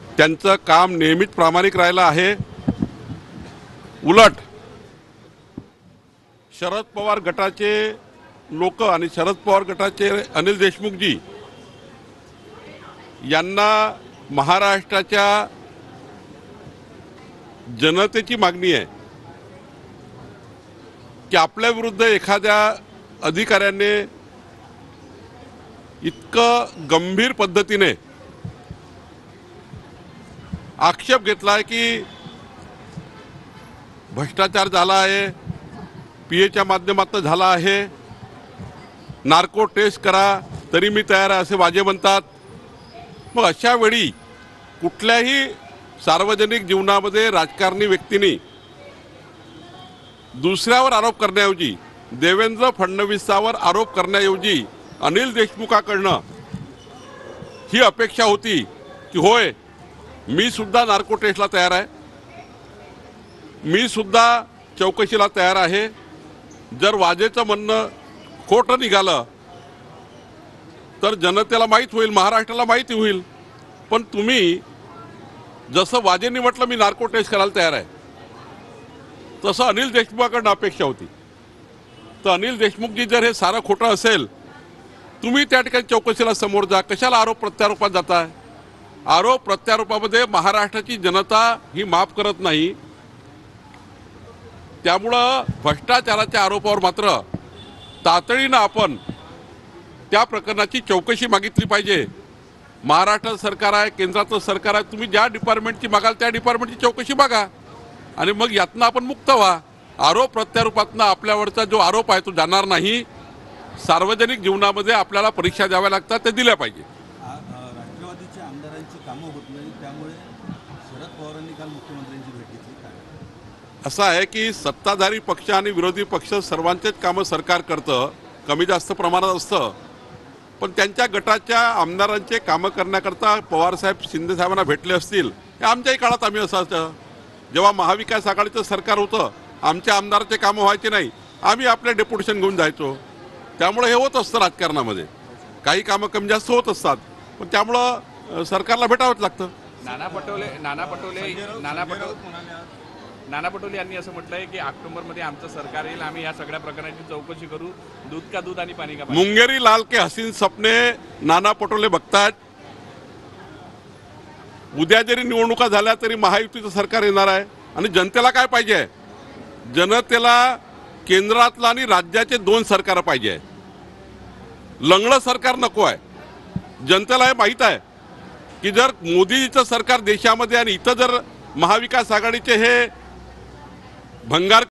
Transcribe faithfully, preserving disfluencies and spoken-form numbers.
त्यांचं काम नेहमीच प्रामाणिक राहिलं आहे। उलट शरद पवार गटाचे लोक आणि शरद पवार गटाचे अनिल देशमुखजी यांना महाराष्ट्राच्या जनतेची मागणी आहे की आपल्या विरुद्ध एखाद्या अधिकाऱ्याने इतकं गंभीर पद्धतीने आक्षेप घेतला आहे की भ्रष्टाचार झाला आहे, पीएच्या माध्यमातून झाला आहे, नार्को टेस्ट करा तरी मी तयार आहे असे वाजे म्हणतात। मग अशा वेळी कुठल्याही सार्वजनिक जीवनामध्ये राजकारणी व्यक्तींनी दुसऱ्यावर आरोप करण्याऐवजी, देवेंद्र फडणवीसावर आरोप करण्याऐवजी अनिल देशमुखाकडनं ही अपेक्षा होती की होय मी सुद्धा नार्को टेस्टला तयार आहे, मी सुद्धा चौकशीला तयार आहे। जर वाजेचं म्हणणं खोटं निघालं तर जनतेला माहीत होईल, महाराष्ट्राला माहिती होईल। पण तुम्ही जसं वाजेंनी म्हटलं मी नार्को टेस्ट करायला तयार आहे, तसं अनिल देशमुखाकडनं अपेक्षा होती। तर अनिल देशमुखजी जर हे सारं खोटं असेल, तुम्ही त्या ठिकाणी चौकशीला समोर जा, कशाला आरोप प्रत्यारोपात जाताय? आरोप प्रत्यारोपामध्ये महाराष्ट्राची जनता ही माफ करत नाही। त्यामुळं भ्रष्टाचाराच्या आरोपावर मात्र तातडीनं आपण त्या प्रकरणाची चौकशी मागितली पाहिजे। महाराष्ट्र सरकार आहे, केंद्राचं सरकार आहे, तुम्ही ज्या डिपार्टमेंटची मागाल त्या डिपार्टमेंटची चौकशी मागा आणि मग यातनं आपण मुक्त व्हा। आरोप प्रत्यारोपातनं आपल्यावरचा जो आरोप आहे तो जाणार नाही। सार्वजनिक जीवनामध्ये आपल्याला परीक्षा द्याव्या लागतात, ते दिल्या पाहिजे। राष्ट्रवादीच्या आमदारांची कामं होत नाही, त्यामुळे शरद पवारांनी काल मुख्यमंत्र्यांची भेट घेतली। काय असं आहे की सत्ताधारी पक्ष आणि विरोधी पक्ष सर्वांचेच कामं सरकार करतं, कमी जास्त प्रमाणात असतं। पण त्यांच्या गटाच्या आमदारांचे कामं करण्याकरता पवारसाहेब शिंदे साहेबांना भेटले असतील, हे आमच्याही काळात आम्ही असायचं। जेव्हा महाविकास आघाडीचं सरकार होतं, आमच्या आमदाराचे कामं व्हायचे नाही, आम्ही आपले डेप्युटेशन घेऊन जायचो। त्यामुळे हे होत असतं राजकारणामध्ये, काही कामं कमी जास्त होत असतात, पण त्यामुळं सरकारला भेटावंच लागतं। नाना पटोले नाना पटोले नाना पटोले नाना पटोले यांनी असं म्हटलंय की ऑक्टोबरमध्ये आमचं सरकार येईल, आम्ही या सगळ्या प्रकरणाची चौकशी करू, दूध का दूध आणि पाणी का पाणी। मुंगेरी लाल के हसीन सपने नाना पटोले बघतात। उद्या जरी निवडणुका झाल्या तरी महायुतीचं सरकार येणार आहे आणि जनतेला काय पाहिजे? जनतेला केंद्रातलं आणि राज्याचे दोन सरकार पाहिजे। लंगडं सरकार नको आहे। जनतेला हे माहीत आहे की जर मोदीचं सरकार देशामध्ये आणि इथं जर महाविकास आघाडीचे हे भंगार